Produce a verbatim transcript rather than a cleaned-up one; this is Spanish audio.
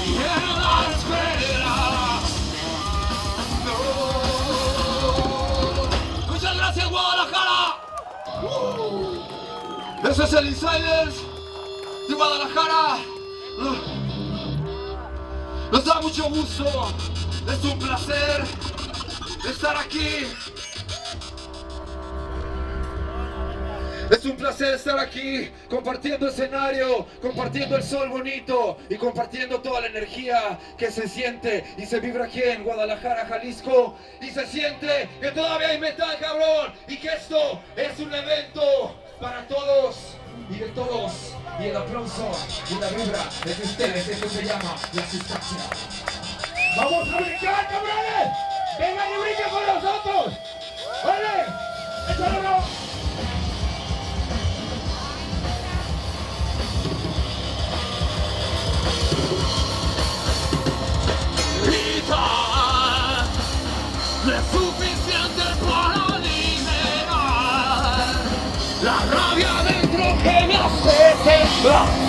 en la escuela. No. Muchas gracias, Guadalajara. Uh. Eso es el Insiders de Guadalajara. Uh. Nos da mucho gusto. Es un placer estar aquí. Es un placer estar aquí, compartiendo escenario, compartiendo el sol bonito y compartiendo toda la energía que se siente y se vibra aquí en Guadalajara, Jalisco. Y se siente que todavía hay metal, cabrón, y que esto es un evento para todos y de todos. Y el aplauso y la vibra es de ustedes. Esto se llama La Sustancia. ¡Vamos a brincar, cabrones! ¡Vengan y brinquen con nosotros! ¡Vale! ¡Échalo! No es suficiente para liberar la rabia dentro que me hace temblar.